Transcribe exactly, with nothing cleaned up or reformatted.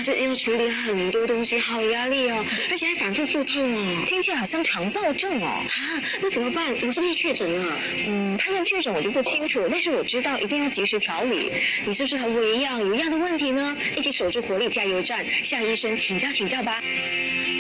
这要处理很多东西，好压力哦，而且还反复腹痛哦， 听起来好像肠燥症哦。 啊，那怎么办？你是不是确诊了？ 嗯，判断确诊我就不清楚，但是我知道一定要及时调理。 你是不是和我一样有一样的问题呢？一起守住活力加油站，向医生请教请教吧。